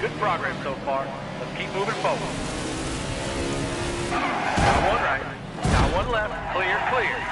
Good progress so far. Let's keep moving forward. Got one right. Got one left. Clear, clear.